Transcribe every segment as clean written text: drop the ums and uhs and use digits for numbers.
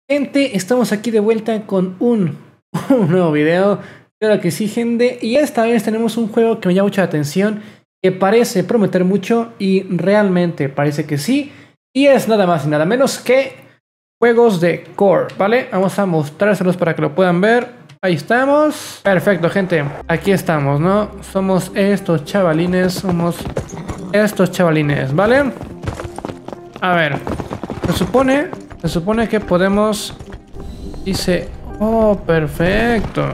Gente, estamos aquí de vuelta con un nuevo video. Claro que sí, gente. Y esta vez tenemos un juego que me llama mucha atención, que parece prometer mucho y realmente parece que sí. Y es nada más y nada menos que juegos de Core, ¿vale? Vamos a mostrárselos para que lo puedan ver. Ahí estamos. Perfecto, gente. Aquí estamos, ¿no? Somos estos chavalines, ¿vale? A ver. Se supone que podemos... Dice... Oh, perfecto.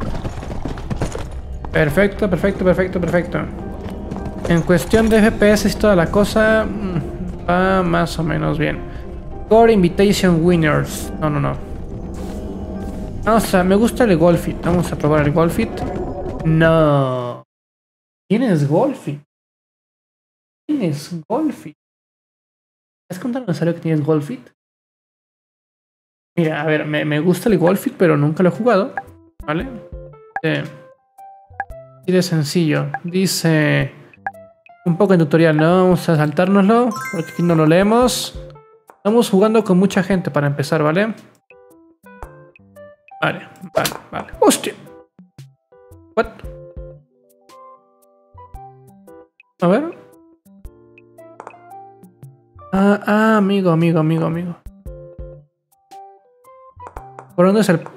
Perfecto. En cuestión de FPS y toda la cosa... va más o menos bien. Core Invitation Winners. No. O sea, me gusta el Golfit. Vamos a probar el Golfit. No. ¿Quién es Golfit? ¿Has contado en serio que tienes Golfit? Mira, a ver, me gusta el Golfit, pero nunca lo he jugado, ¿vale? Así de sencillo. Dice... Un poco en tutorial, ¿no? Vamos a saltárnoslo, porque aquí no lo leemos. Estamos jugando con mucha gente para empezar, ¿vale? Vale. ¡Hostia! ¿What? A ver. Amigo. ¿Por dónde es el...?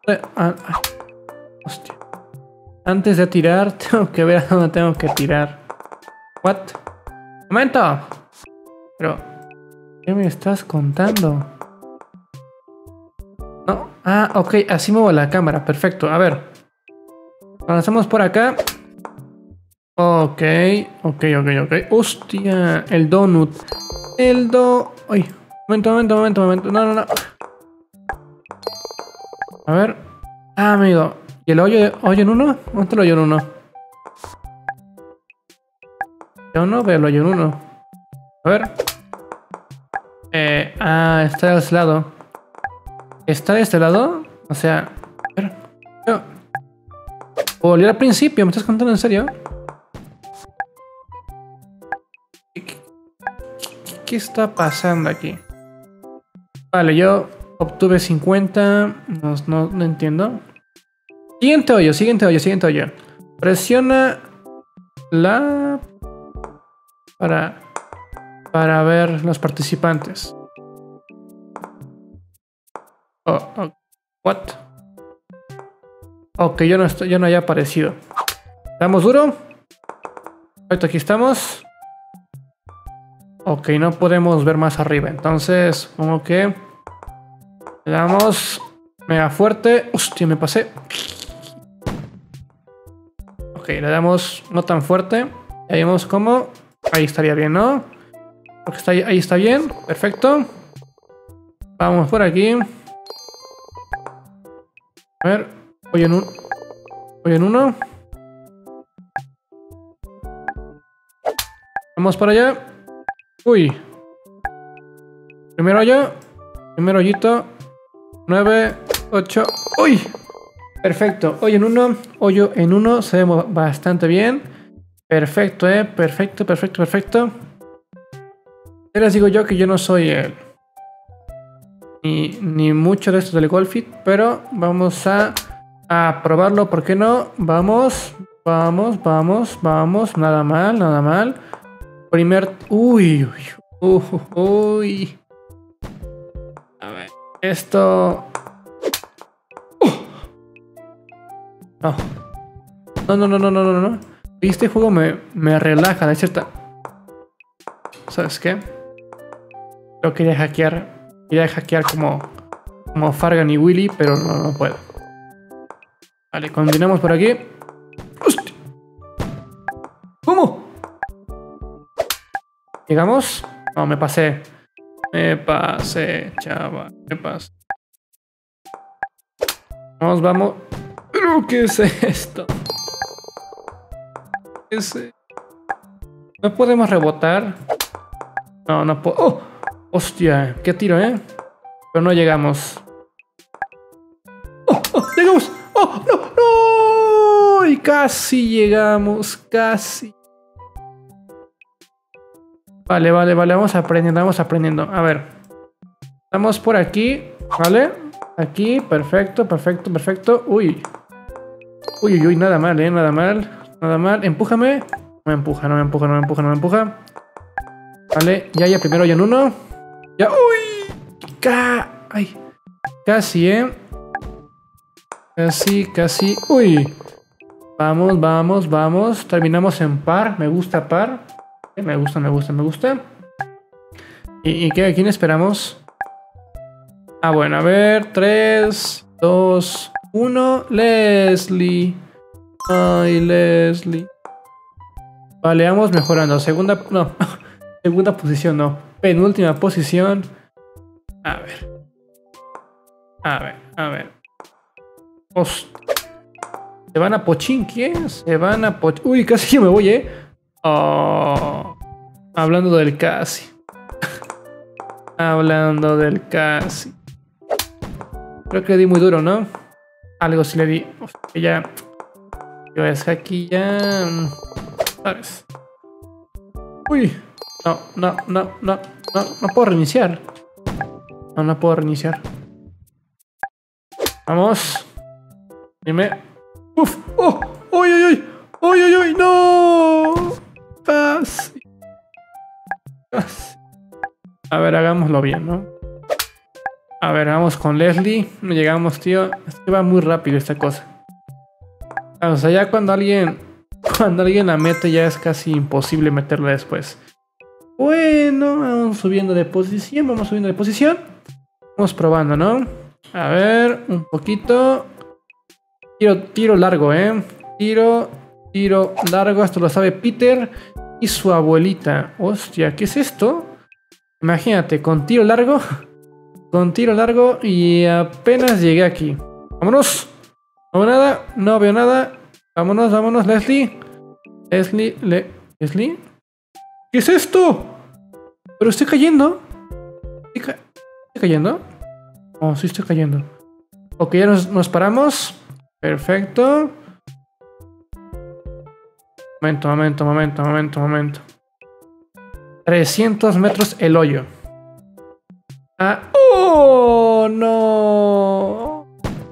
Hostia. Antes de tirar, tengo que ver a dónde tengo que tirar. ¿What? ¡Momento! Pero... ¿qué me estás contando? No. Ok. Así muevo la cámara. Perfecto. A ver. Avanzamos por acá. Ok. Hostia. El donut. Ay. Momento. No. A ver. Amigo. ¿Y el hoyo en uno? ¿Dónde está el hoyo en uno? Yo no veo el hoyo en uno. A ver. Está de este lado. ¿Está de este lado? O sea... A ver. Volví al principio. ¿Me estás contando en serio? ¿Qué está pasando aquí? Vale, yo obtuve 50. No entiendo. Siguiente hoyo. Presiona la... Para ver los participantes. What? Ok, yo no haya aparecido. ¿Damos duro? Perfecto, aquí estamos. Ok, no podemos ver más arriba. Entonces, supongo que le damos mega fuerte. Hostia, me pasé. Ok, le damos no tan fuerte. Ya vemos cómo. Ahí estaría bien, ¿no? Porque ahí está bien. Perfecto. Vamos por aquí. A ver. Hoyo en uno. Vamos para allá. Uy. Primer hoyito. 9, 8. ¡Uy! Perfecto. Hoyo en uno. Se ve bastante bien. Perfecto, perfecto. Ya les digo yo que yo no soy ni mucho de esto del Golfit, pero vamos a probarlo, ¿por qué no? Vamos. Nada mal. Uy. A ver, esto... No. Este juego me relaja de cierta... ¿Sabes qué? Lo quería hackear como Fargan y Willy, pero no puedo. Vale, continuamos por aquí. ¡Hostia! ¿Cómo? ¿Llegamos? No, me pasé, chaval. Vamos. ¿Pero qué es esto? ¿No podemos rebotar? No puedo. ¡Oh! Hostia, qué tiro, ¿eh? Pero no llegamos. ¡Oh! ¡Llegamos! ¡Oh! ¡No! Y casi llegamos. Vale. Vamos aprendiendo. A ver. Estamos por aquí. Vale. Aquí, perfecto, perfecto, perfecto. Uy. Uy, uy, uy, nada mal, nada mal. Nada mal. Empújame. No me empuja, no me empuja, no me empuja, no me empuja. Vale, ya, primero ya en uno. Ya, uy. Ay. Casi, Casi, casi. Uy. Vamos, vamos, vamos. Terminamos en par. Me gusta par. Me gusta, me gusta, me gusta. ¿Y qué? ¿A quién esperamos? Ah, bueno, a ver. 3, 2, 1. Leslie. Ay, Leslie. Vale, vamos mejorando. Segunda... No. Segunda posición, no. Penúltima posición. A ver. A ver, a ver. Hostia. Se van a Pochinki, Se van a Pochinki. Uy, casi yo me voy, Oh. Hablando del casi. Hablando del casi. Creo que le di muy duro, ¿no? Algo sí le di. Hostia, ya. Yo es que aquí ya... ¿Sabes? Uy. No, no, no, no. No puedo reiniciar. No puedo reiniciar. Vamos. Dime. Uf. Oh. Uy, uy, uy. Uy, uy, uy. No. Casi. Casi. A ver, hagámoslo bien, ¿no? A ver, vamos con Leslie. No llegamos, tío. Es que va muy rápido esta cosa. O sea, ya cuando alguien la mete ya es casi imposible meterla después. Bueno, vamos subiendo de posición. Vamos subiendo de posición. Vamos probando, ¿no? A ver, un poquito. Tiro largo, Tiro largo. Esto lo sabe Peter y su abuelita. Hostia, ¿qué es esto? Imagínate, con tiro largo. Con tiro largo y apenas llegué aquí. ¡Vámonos! No veo nada, no veo nada. Vámonos, vámonos, Leslie. ¿Leslie? ¿Qué es esto? ¿Pero estoy cayendo? ¿Estoy cayendo? Oh, sí estoy cayendo. Ok, ya nos paramos. Perfecto. Momento. 300 metros el hoyo. Ah, ¡oh, no!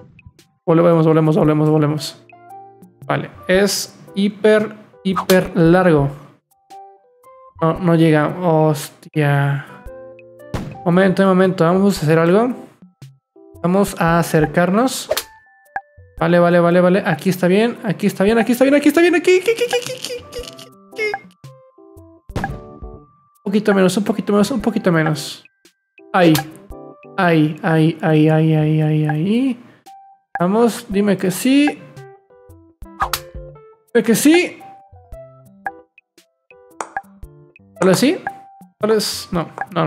Volvemos. Vale, es hiper largo. No llega. Hostia. Momento. Vamos a hacer algo. Vamos a acercarnos. Vale. Aquí está bien. Aquí. Un poquito menos. Ahí. Vamos, dime que sí. Dime que sí. ¿Solo sí? ¿Solo es? No.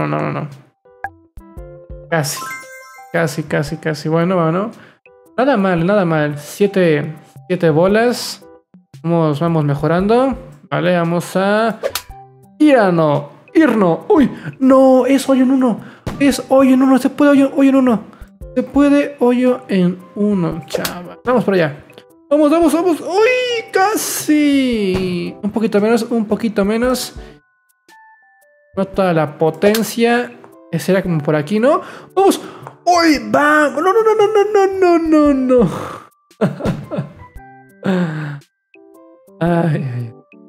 Casi. Bueno. Nada mal. 7 bolas. Vamos mejorando. Vale, vamos a... Irno. Uy, no, es hoyo en uno. Se puede hoyo en uno. Se puede hoyo en uno, chaval. Vamos por allá. Vamos. Uy, casi. Un poquito menos. No toda la potencia. Será como por aquí, ¿no? Vamos. Uy, vamos. No. Ay.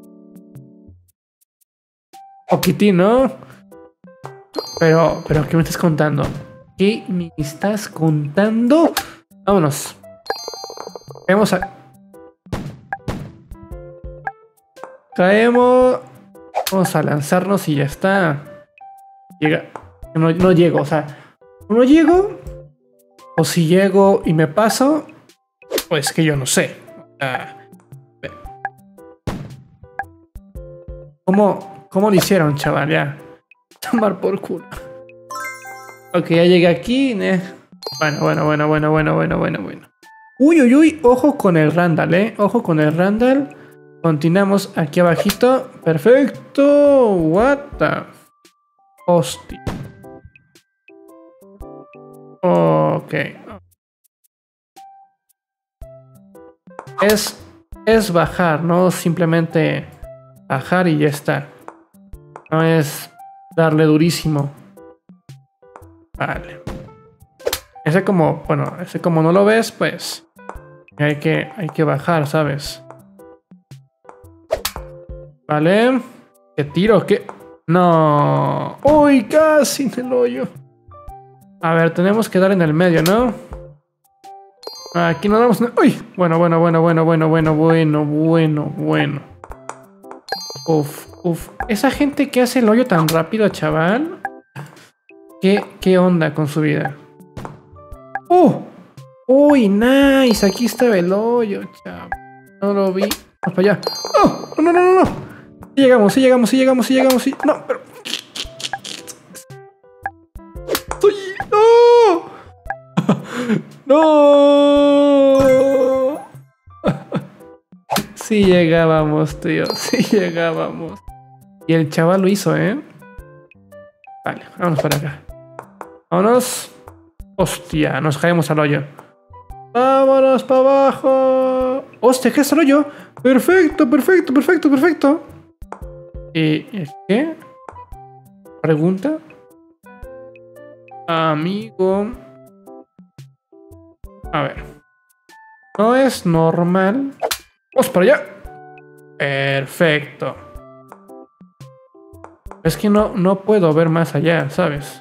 Poquitín, ¿no? Pero, ¿qué me estás contando? ¿Qué me estás contando? Vámonos. Caemos. Vamos a lanzarnos y ya está. No llego, o sea, no llego. O si llego y me paso, pues que yo no sé. ¿Cómo lo hicieron, chaval? Ya. Tomar por culo. Ok, ya llegué aquí. Bueno. Uy. Ojo con el Randall, Ojo con el Randall. Continuamos aquí abajito. Perfecto. What the... Hostia. Ok. Es bajar, no simplemente bajar y ya está. No es darle durísimo. Vale. Ese como, bueno, ese como no lo ves, pues hay que bajar, ¿sabes? Vale. ¿Qué tiro? ¿Qué? No. Uy, casi en el hoyo. A ver, tenemos que dar en el medio, ¿no? Aquí no damos... ¡Uy! Bueno. Uf. Esa gente que hace el hoyo tan rápido, chaval. ¿Qué onda con su vida? ¡Uy, nice! Aquí estaba el hoyo, chaval. No lo vi. Vamos para allá. ¡Oh! No. Sí llegamos. No, pero... ¡No! Sí llegábamos, tío. Sí llegábamos. Y el chaval lo hizo, ¿eh? Vale, vamos para acá. Vámonos. Hostia, nos caemos al hoyo. Vámonos para abajo. Hostia, ¿qué es el hoyo? Perfecto. ¿Y qué? ¿Pregunta? Amigo. A ver. No es normal. ¡Vamos para allá! Perfecto. Es que no puedo ver más allá, ¿sabes?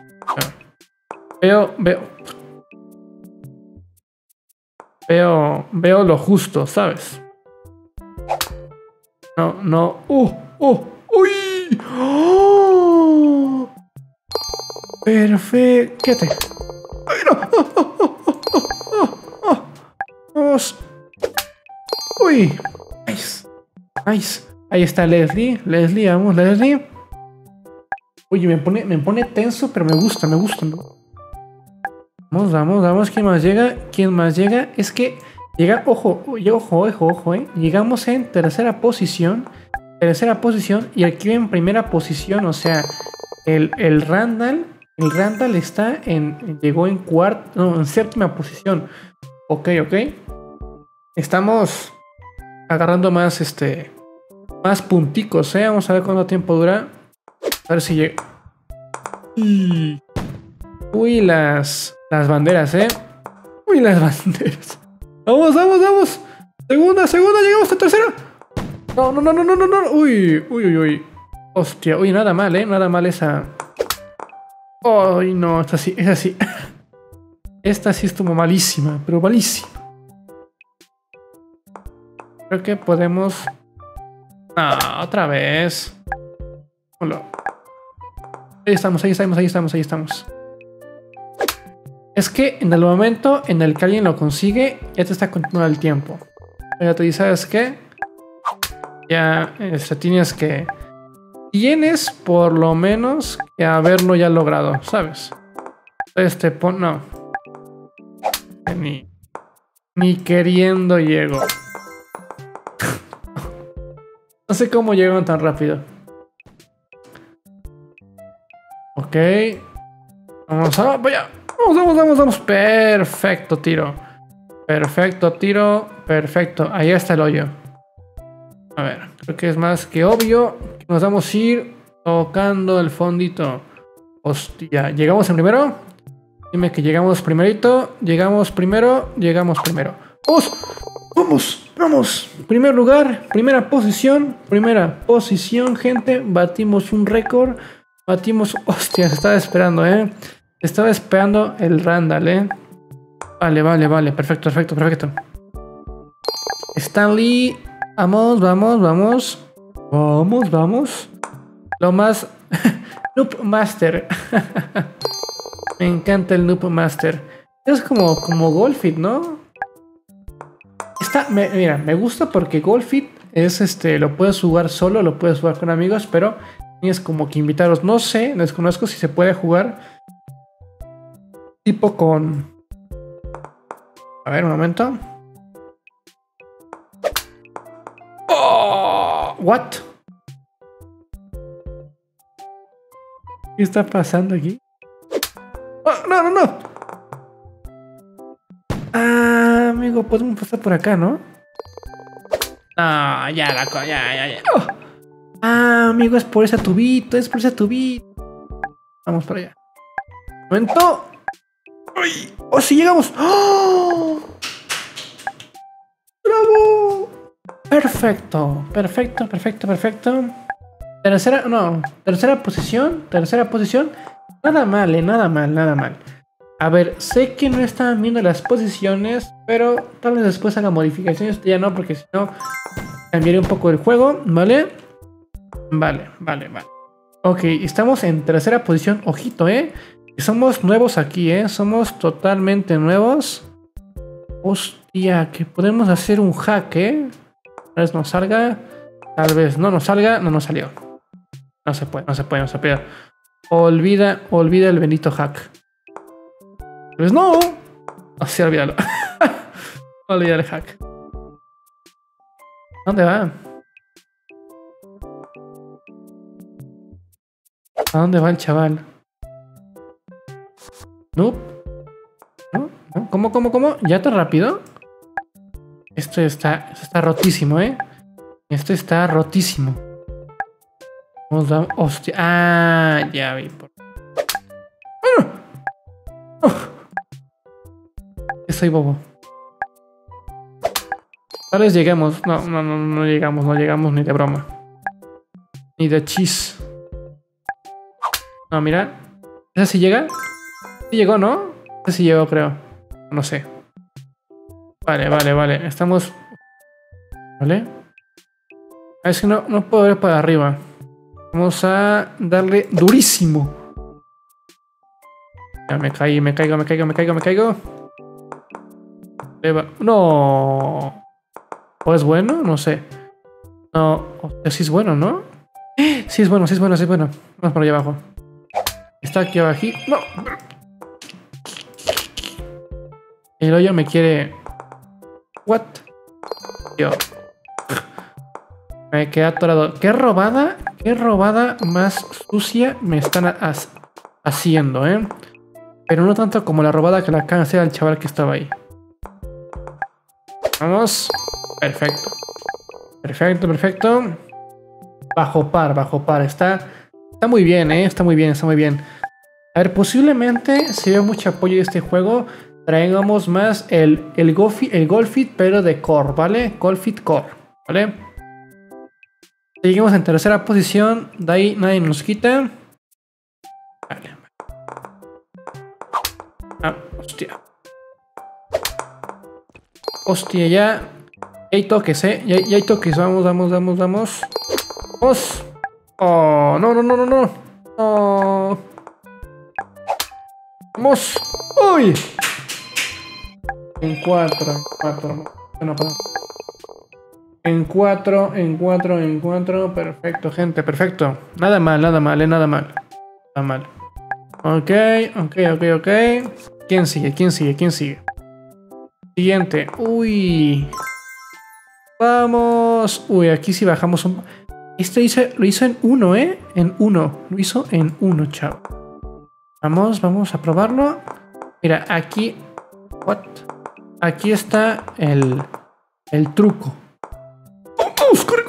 Veo lo justo, ¿sabes? No. ¡Uy! ¡Oh! Perfecto. Quédate. ¡Ay, no! Vamos. ¡Uy! Nice. Ahí está Leslie. Vamos, Leslie. Oye, me pone tenso, pero me gusta. Vamos. ¿Quién más llega? Es que llega, ojo, llegamos en tercera posición. Y aquí en primera posición, o sea, el Randall está llegó en séptima posición. Ok. Estamos agarrando más punticos, ¿eh? Vamos a ver cuánto tiempo dura. A ver si llega. Uy, las banderas, ¿eh? Uy, las banderas. Vamos. Segunda, llegamos a tercera. No. Uy. Hostia, uy, nada mal, ¿eh? Nada mal esa. Ay, no, esta sí. Esta sí estuvo malísima, pero malísima. Creo que podemos... Ah, otra vez. Hola. Ahí estamos. Es que en el momento en el que alguien lo consigue, ya te está contando el tiempo. Ya te dice, ¿sabes qué? Ya tienes por lo menos que haberlo ya logrado, ¿sabes? Entonces no. Ni queriendo llego. No sé cómo llegaron tan rápido. Ok. Vamos allá. Vamos. Perfecto tiro. Perfecto. Ahí está el hoyo. A ver, creo que es más que obvio que nos vamos a ir tocando el fondito. Hostia, ¿llegamos en primero? Dime que llegamos primerito. Llegamos primero. ¡Vamos! Primer lugar, primera posición, gente. Batimos un récord. Hostia, estaba esperando, Estaba esperando el Randall, Vale. Perfecto. Stanley. Vamos. Lo más... Noob Master. Me encanta el Noob Master. Es como Golfit, ¿no? Mira, me gusta porque Golfit es lo puedes jugar solo, lo puedes jugar con amigos, pero tienes como que invitarlos. No sé, desconozco si se puede jugar tipo con... A ver, un momento. Oh, what? ¿Qué está pasando aquí? Oh, no. Ah, amigo, podemos pasar por acá, ¿no? No, ya. Oh. Ah, amigo, es por ese tubito. Vamos para allá. Momento. ¡Ay! ¡Oh, sí llegamos! ¡Oh! ¡Bravo! Perfecto, perfecto, perfecto, perfecto. Tercera posición. Nada mal, nada mal, nada mal. A ver, sé que no están viendo las posiciones, pero tal vez después haga modificaciones. Ya no, porque si no, cambiaré un poco el juego, ¿vale? Vale. Ok, estamos en tercera posición. Ojito, somos nuevos aquí, somos totalmente nuevos. Hostia, que podemos hacer un hack, Tal vez nos salga. Tal vez no nos salga. No nos salió. No se puede. Olvida el bendito hack. Pues no. Así, olvídalo. Olvida el hack. ¿Dónde va? ¿A dónde va el chaval? Nope. ¿No? ¿Cómo? ¿Ya tan rápido? Esto está rotísimo, Esto está rotísimo. Vamos a... Hostia. Ah, ya vi. Soy bobo. Tal vez lleguemos. No llegamos ni de broma. Ni de chis. No, mira. ¿Esa sí llega? Sí llegó, ¿no? Esa sí llegó, creo. No sé. Vale. Estamos... ¿Vale? A ver si no puedo ver para arriba. Vamos a darle durísimo. Ya me caigo. No. ¿O es bueno? No sé. No. Sí es bueno, ¿no? Sí es bueno. Vamos por allá abajo. Está aquí abajo. No. El hoyo me quiere... What? Yo. Me quedé atorado. ¿Qué robada más sucia me están haciendo, Pero no tanto como la robada que le acaban de hacer al chaval que estaba ahí. Vamos. Perfecto. Bajo par. Está muy bien, Está muy bien. A ver, posiblemente, si veo mucho apoyo de este juego, traigamos más el Golfit, pero de core, ¿vale? Golfit core, ¿vale? Seguimos en tercera posición. De ahí nadie nos quita. Vale. Ah, hostia, ya. Ya hay toques, Ya hay toques. Vamos. Vamos. Oh, no. Oh. Vamos. Uy. En cuatro. No, perdón. En cuatro. Perfecto, gente, perfecto. Nada mal. Ok. ¿Quién sigue? Siguiente. Uy. Vamos. Uy, aquí sí bajamos un... Esto lo hizo en 1, En 1. Lo hizo en 1, chao. Vamos a probarlo. Mira, aquí... What? Aquí está el truco. ¡Vamos! ¡Corre!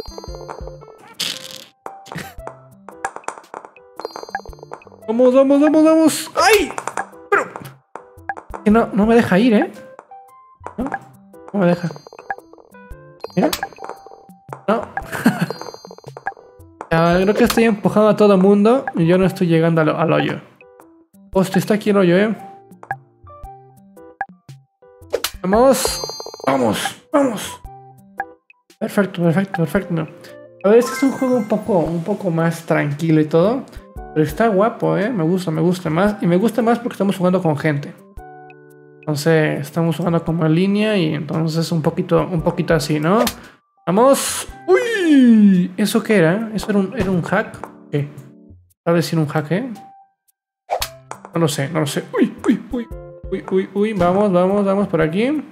¡Vamos! ¡Ay! Pero... Que no me deja ir, No me deja. Mira. No. Creo que estoy empujando a todo el mundo y yo no estoy llegando al hoyo. Hostia, está aquí el hoyo, Vamos. Perfecto. A ver, este es un juego un poco más tranquilo y todo. Pero está guapo, Me gusta más. Y me gusta más porque estamos jugando con gente. Entonces, estamos jugando como en línea y entonces un poquito así, ¿no? ¡Vamos! ¡Uy! ¿Eso qué era? ¿Eso era un hack? ¿Qué? Tal vez era un hack, No lo sé. Uy. Vamos por aquí.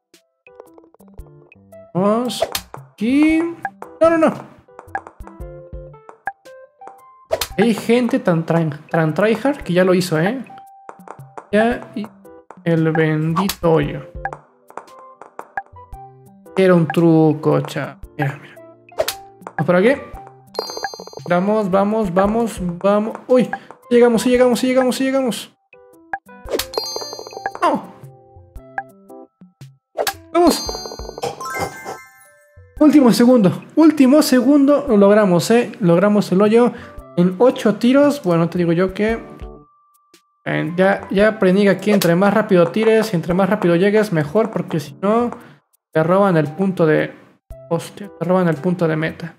Vamos. Aquí. No. Hay gente tan tryhard que ya lo hizo, Ya. Y el bendito hoyo. Era un truco, chaval. Mira. Vamos por aquí. Vamos. Uy. Sí llegamos. Último segundo, lo logramos, logramos el hoyo en 8 tiros. Bueno, te digo yo que ya aprendí que aquí entre más rápido tires y entre más rápido llegues, mejor, porque si no, te roban el punto de... Hostia, te roban el punto de meta.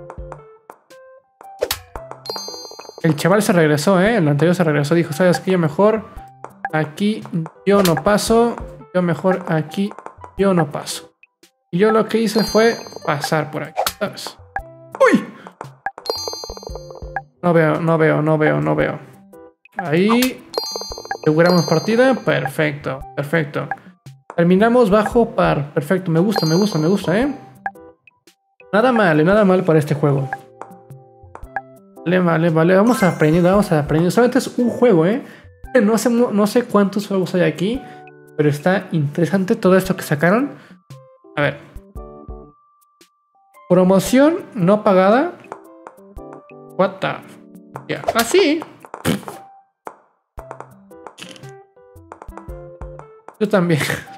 El chaval se regresó, el anterior se regresó, dijo, ¿sabes qué? Yo mejor aquí yo no paso, yo mejor aquí yo no paso. Y yo lo que hice fue pasar por aquí, ¿sabes? ¡Uy! No veo. Ahí. Aseguramos partida. Perfecto. Terminamos bajo par. Perfecto. Me gusta, Nada mal para este juego. Vale. Vamos aprendiendo. Solamente es un juego, No sé cuántos juegos hay aquí. Pero está interesante todo esto que sacaron. A ver. Promoción no pagada. What the... Yeah. Ah, sí. Yo también.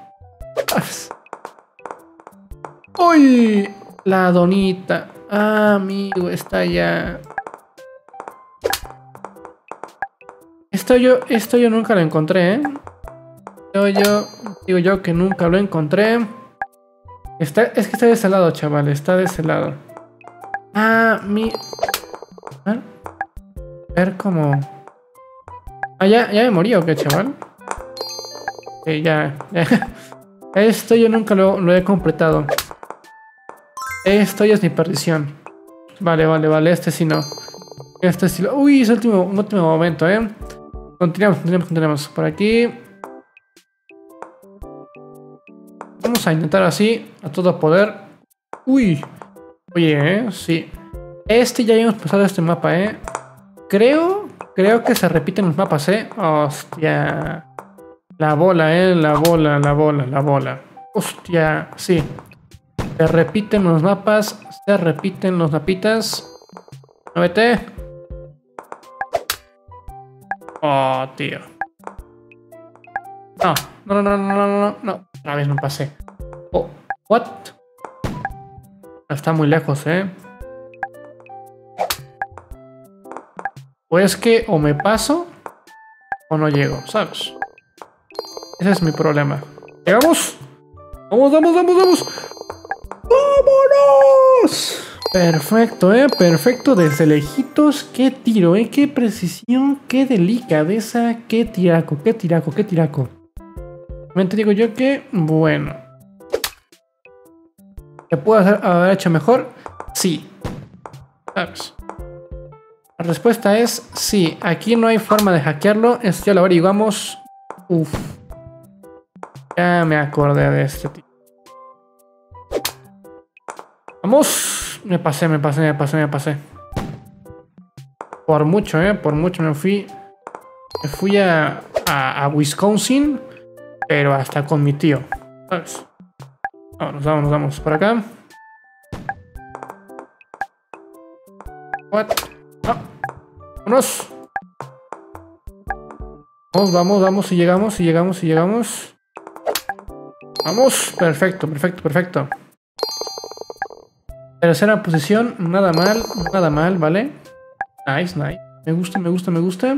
¡Uy! La donita. Ah, amigo, está ya. Esto yo nunca lo encontré, Digo yo que nunca lo encontré. Es que está de ese lado, chaval. Está de ese lado. Ah, A ver cómo... Ah, ya me morí, ¿o qué, chaval? Ya. Esto yo nunca lo he completado. Esto ya es mi perdición. Vale. Este sí no. Este sí lo... Uy, es el último momento, Continuamos. Por aquí. Vamos a intentar así, a todo poder. Uy. Oye, sí. Ya hemos pasado este mapa, Creo que se repiten los mapas, Hostia. La bola, la bola. Hostia, sí. Se repiten los mapas, se repiten los mapitas. Muévete. Oh, tío. No. Otra vez no pasé. Oh, what? Está muy lejos, O es que o me paso o no llego, ¿sabes? Ese es mi problema. ¿Llegamos? ¡Vamos! ¡Vámonos! Perfecto, perfecto desde lejitos. Qué tiro, qué precisión, qué delicadeza, qué tiraco. Realmente digo yo que, bueno. ¿Se puede haber hecho mejor? Sí. ¿Sabes? La respuesta es sí. Aquí no hay forma de hackearlo. Esto ya lo averiguamos. Uf. Ya me acordé de este tipo. ¡Vamos! Me pasé. Por mucho, Por mucho me fui a Wisconsin. Pero hasta con mi tío. ¿Sabes? Vamos por acá. What? Ah. ¡Vámonos! Vamos, si llegamos. Vamos, perfecto. Tercera posición, nada mal, ¿vale? Nice. Me gusta.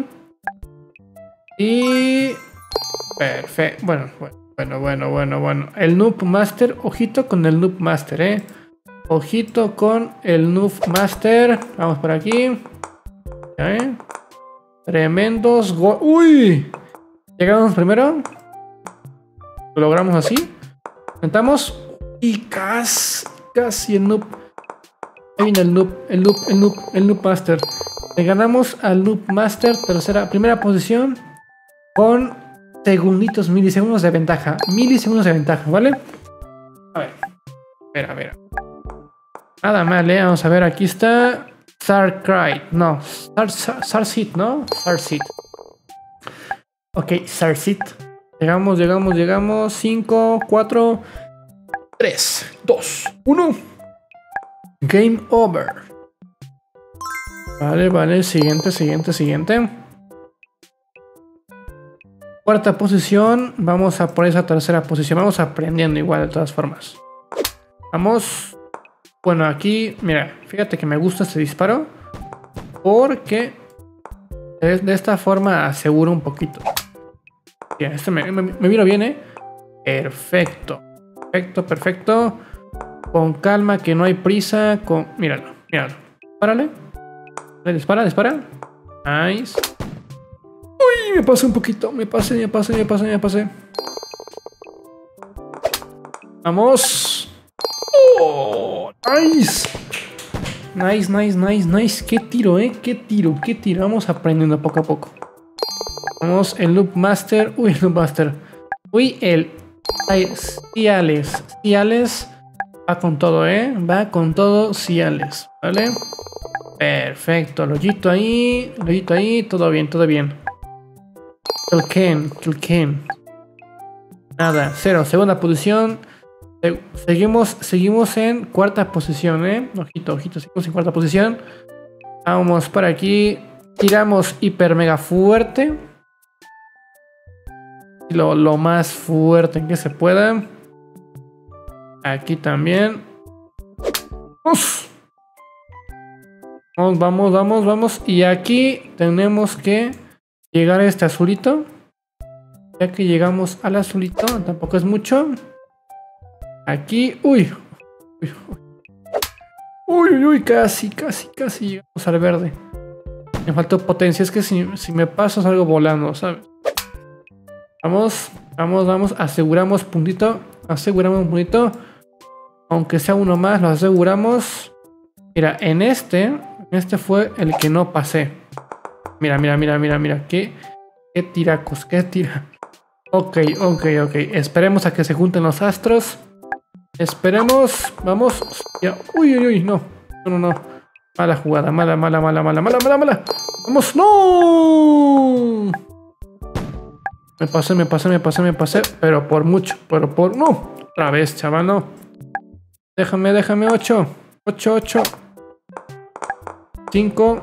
Y... perfecto. Bueno. El Noob Master, ojito con el Noob Master, Ojito con el Noob Master. Vamos por aquí. Tremendos ¡Uy! Llegamos primero. Lo logramos así. Intentamos. Y casi el Noob. Ahí viene el Noob Master. Le ganamos al Noob Master. Primera posición. Con milisegundos de ventaja. ¿Vale? A ver. Nada mal, Vamos a ver, aquí está. Starcry. No. Starseed, ¿no? Starseed. Ok, Starseed. Llegamos. 5, 4, 3, 2, 1. Game over. Vale. Siguiente. Cuarta posición. Vamos a por esa tercera posición. Vamos aprendiendo igual de todas formas. Vamos. Bueno, aquí, mira, fíjate que me gusta este disparo. Porque de esta forma aseguro un poquito. Bien, este me vino bien, ¿eh? Perfecto. Perfecto, perfecto. Con calma, que no hay prisa. Míralo, míralo. Párale. Dispara, dispara. Nice. Uy, me pasé un poquito. Me pasé. Vamos. Oh, nice. Nice. Qué tiro, qué tiro. Vamos aprendiendo poco a poco. Vamos, el Loop Master. Uy, el Loop Master. Uy, el Ciales. Va con todo, va con todo Ciales. ¿Vale? Perfecto. El hoyito ahí. Todo bien. Kill Ken. Nada, 0. Segunda posición. Seguimos en cuarta posición, Ojito, seguimos en cuarta posición. Vamos para aquí. Tiramos hiper mega fuerte. Lo más fuerte que se pueda. Aquí también. Vamos. Y aquí tenemos que llegar a este azulito. Ya que llegamos al azulito, tampoco es mucho. Aquí, uy, casi llegamos al verde. Me faltó potencia, es que si me paso salgo volando, ¿sabes? Vamos, aseguramos puntito, aunque sea uno más, lo aseguramos. Mira, en este fue el que no pasé. Mira, qué tiracos, qué tira. Ok, esperemos a que se junten los astros. Esperemos, vamos. Ya. Uy, no. Mala jugada, mala. Vamos, no. Me pasé, pero por mucho, no. Otra vez, chaval, no. Déjame 8. 5.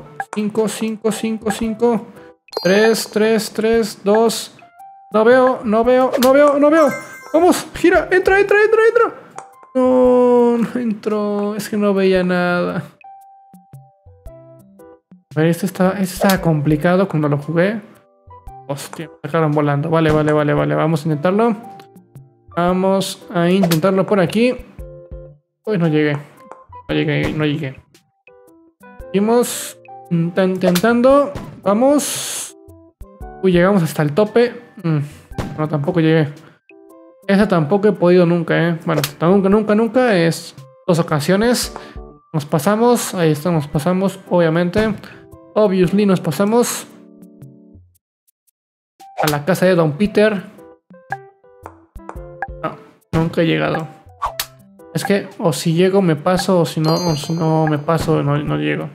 3, 2. No veo. Vamos, gira, entra. No entró. Es que no veía nada. A ver, este estaba complicado cuando lo jugué. Hostia, me dejaron volando. Vale. Vamos a intentarlo. Vamos a intentarlo por aquí. Uy, no llegué. Seguimos intentando. Vamos. Uy, llegamos hasta el tope. No, tampoco llegué. Esa tampoco he podido nunca, Bueno, nunca. Es 2 ocasiones. Nos pasamos. Ahí está, nos pasamos, obviamente. Obviously nos pasamos. A la casa de Don Peter. No, nunca he llegado. Es que o si llego me paso, o si no me paso, no llego.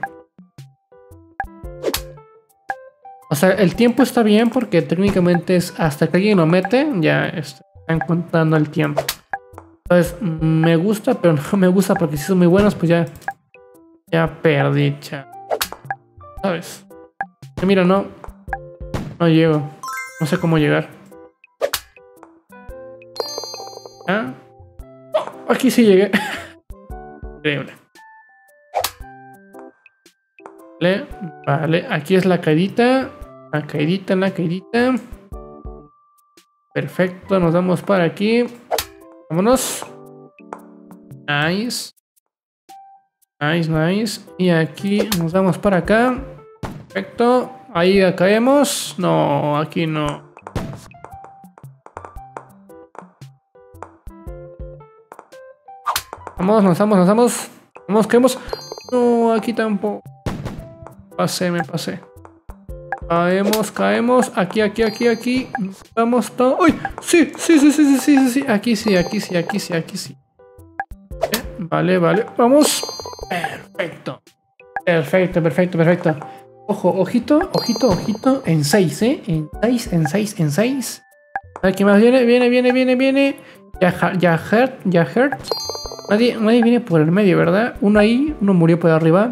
O sea, el tiempo está bien porque técnicamente es hasta que alguien lo mete, ya están contando el tiempo. Entonces, me gusta, pero no me gusta porque si son muy buenos, pues ya perdí, ¿sabes? Mira, no llego. No sé cómo llegar. ¿Ah? Oh, aquí sí llegué. Increíble. Vale, aquí es la caidita. La caidita. Perfecto, nos vamos para aquí. Vámonos. Nice. Y aquí nos vamos para acá. Perfecto. Ahí caemos. No, aquí no. Nos vamos. Vamos, caemos. No, aquí tampoco. Me pasé. Caemos. Aquí. Vamos todo. ¡Uy! Sí. Aquí sí. Vale. Vamos. Perfecto. Ojo, ojito. En 6, En 6. A ver, ¿qué más viene? Ya hurt. Nadie viene por el medio, ¿verdad? Uno ahí, uno murió por arriba.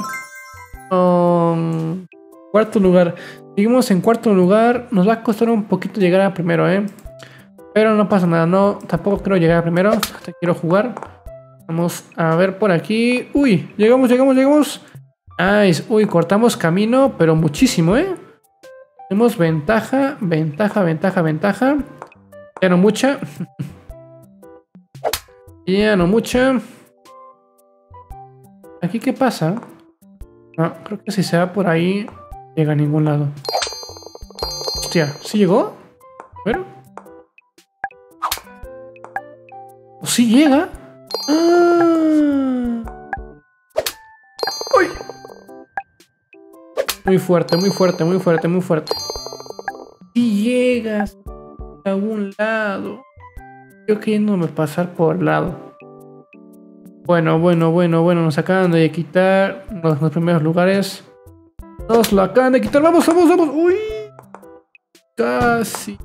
Cuarto lugar. Seguimos en cuarto lugar. Nos va a costar un poquito llegar a primero, Pero no pasa nada. No, tampoco quiero llegar a primero. Quiero jugar. Vamos a ver por aquí. Uy, llegamos. Nice. Uy, cortamos camino, pero muchísimo, ¿eh? Tenemos ventaja. Ya no mucha. Ya no mucha. ¿Aquí qué pasa? No, creo que si se va por ahí, llega a ningún lado. Hostia, ¿sí llegó? A ver. ¿O sí llega? ¡Ah! ¡Uy! Muy fuerte. Si llegas a algún lado. Yo queriéndome pasar por el lado. Bueno. Nos acaban de quitar los primeros lugares. Nos lo acaban de quitar. Vamos. Uy. Casi.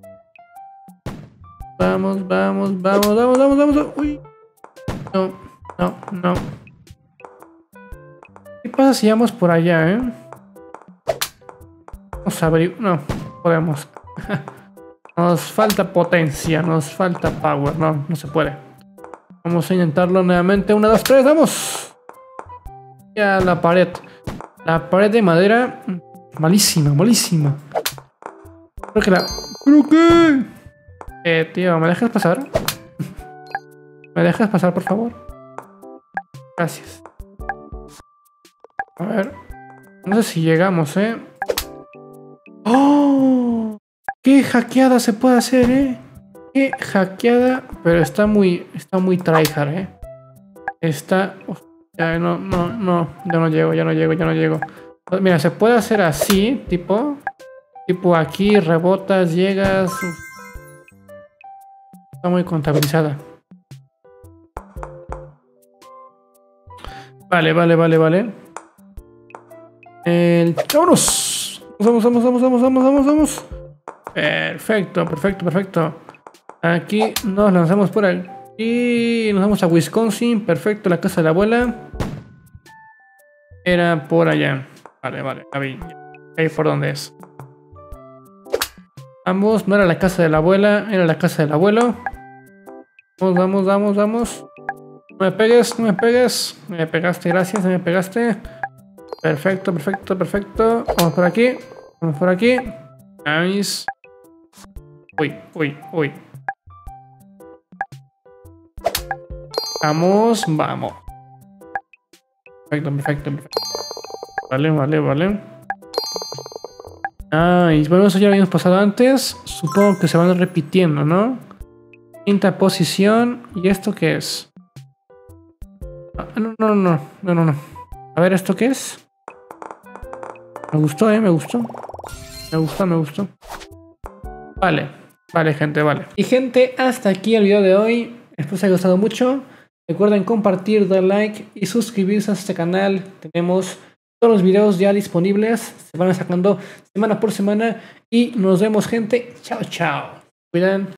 Vamos. Uy. No. ¿Qué pasa si vamos por allá, Vamos a abrir. No, podemos. Nos falta potencia, nos falta power. No se puede. Vamos a intentarlo nuevamente. 1, 2, 3, vamos. Ya la pared. La pared de madera. Malísima. Creo que la... ¿Pero qué? Tío, ¿me dejas pasar? ¿Me dejas pasar, por favor? Gracias. A ver. No sé si llegamos, ¡Oh! ¡Qué hackeada se puede hacer, ¡Qué hackeada! Pero está muy tryhard, Está... Ya no. Ya no llego. Mira, se puede hacer así, tipo aquí, rebotas, llegas. Está muy contabilizada. Vale. ¡Vámonos! Vamos. Perfecto. Aquí nos lanzamos por aquí. Nos vamos a Wisconsin. Perfecto, la casa de la abuela. Era por allá. Vale. Ahí por dónde es. Vamos, no era la casa de la abuela, era la casa del abuelo. Vamos. No me pegues. Me pegaste, gracias, me pegaste. Perfecto. Vamos por aquí. Nice. Uy. Vamos. Perfecto. Vale. Y bueno, eso ya lo habíamos pasado antes. Supongo que se van repitiendo, ¿no? Quinta posición. ¿Y esto qué es? No. A ver, ¿esto qué es? Me gustó. Vale, gente. Y gente, hasta aquí el video de hoy. Espero que os haya gustado mucho. Recuerden compartir, dar like y suscribirse a este canal. Tenemos todos los videos ya disponibles. Se van sacando semana por semana. Y nos vemos, gente. Chao. Cuidan.